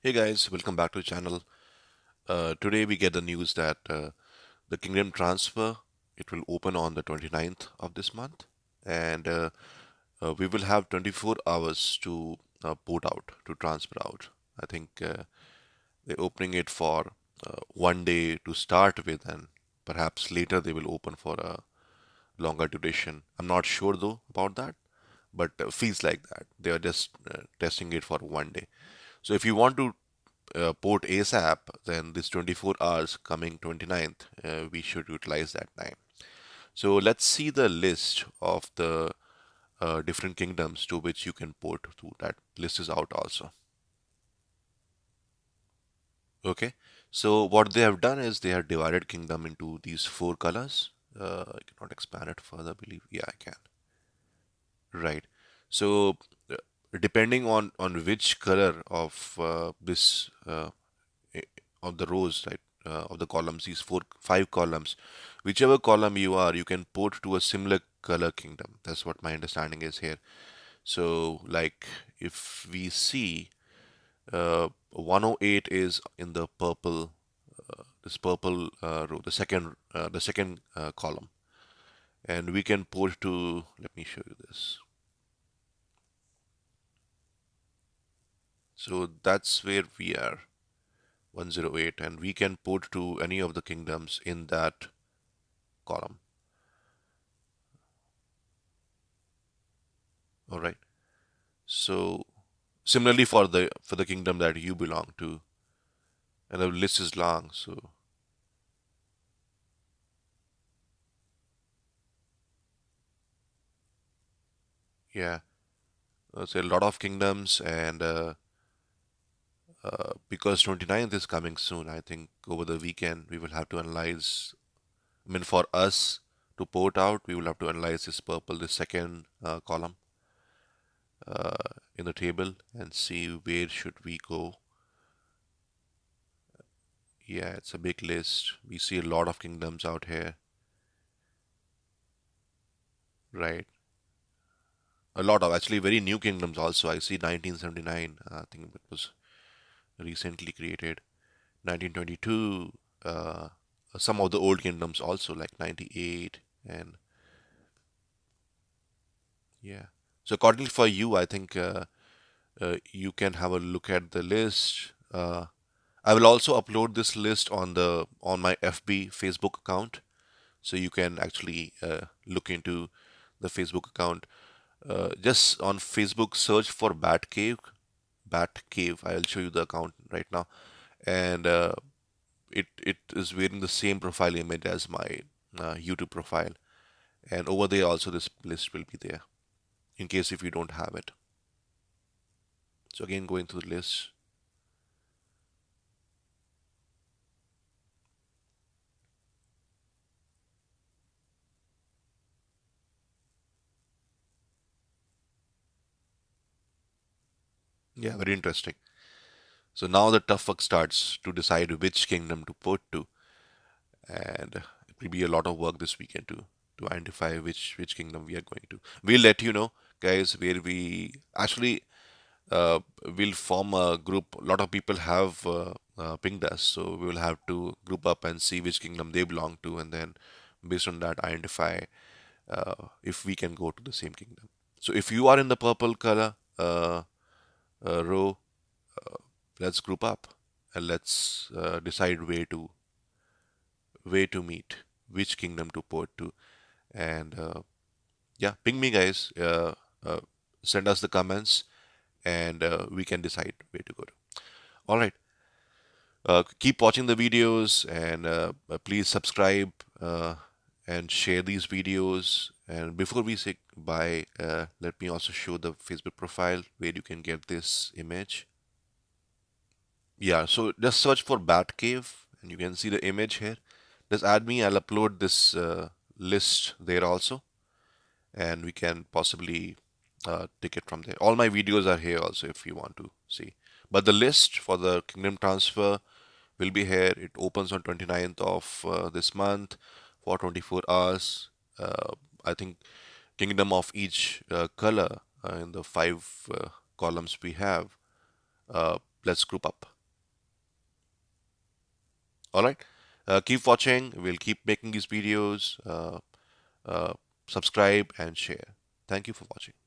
Hey guys, welcome back to the channel. Today we get the news that the Kingdom transfer it will open on the 29th of this month, and we will have 24 hours to port out to transfer out. I think they're opening it for 1 day to start with, and perhaps later they will open for a longer duration. I'm not sure though about that, but feels like that they are just testing it for 1 day. So if you want to port ASAP, then this 24 hours coming 29th, we should utilize that time. So let's see the list of the different kingdoms to which you can port to. That list is out also. Okay. So what they have done is they have divided kingdom into these four colors. I cannot expand it further, I believe. Yeah, I can. Right. So uh, depending on which color of this i- of the rows, right, of the columns, these four, five columns, whichever column you are, you can port to a similar color kingdom. That's what my understanding is here. So, like if we see 108 is in the purple, this purple row, the second column, and we can port to. Let me show you this. So that's where we are, 108, and we can port to any of the kingdoms in that column. All right. So similarly for the kingdom that you belong to, and the list is long. So yeah, there's a lot of kingdoms, and because 29th is coming soon, I think over the weekend we will have to analyze. I mean, for us to port out, we will have to analyze this purple, the second column in the table, and see where should we go. Yeah, it's a big list. We see a lot of kingdoms out here, right? A lot of actually very new kingdoms also. I see 1979. I think it was recently created. 1922. Some of the old kingdoms also like 98 and yeah. So according for you, I think you can have a look at the list. I will also upload this list on my FB Facebook account, so you can actually look into the Facebook account. Just on Facebook, search for Bat Cave. Bat Cave. I'll show you the account right now, and it is wearing the same profile image as my YouTube profile, and over there also this list will be there in case if you don't have it. So again, going through the list. Yeah, very interesting. So now the tough work starts to decide which kingdom to port to, and it will be a lot of work this weekend to identify which kingdom we are going to. We'll let you know, guys, where we actually uh, will form a group. A lot of people have pinged us, so we will have to group up and see which kingdom they belong to, and then based on that, identify if we can go to the same kingdom. So if you are in the purple color row, let's group up and let's decide where to meet, which kingdom to port to, and yeah, ping me, guys. Send us the comments, and we can decide where to go to. All right. Keep watching the videos, and please subscribe and share these videos. And before we say bye, let me also show the Facebook profile where you can get this image. Yeah, so just search for Bat Cave and you can see the image here. Just add me, I'll upload this list there also, and we can possibly take it from there. All my videos are here also if you want to see. But the list for the Kingdom Transfer will be here. It opens on 29th of this month for 24 hours. I think kingdom of each color in the five columns we have. Let's group up. All right. Keep watching. We'll keep making these videos. Uh, subscribe and share. Thank you for watching.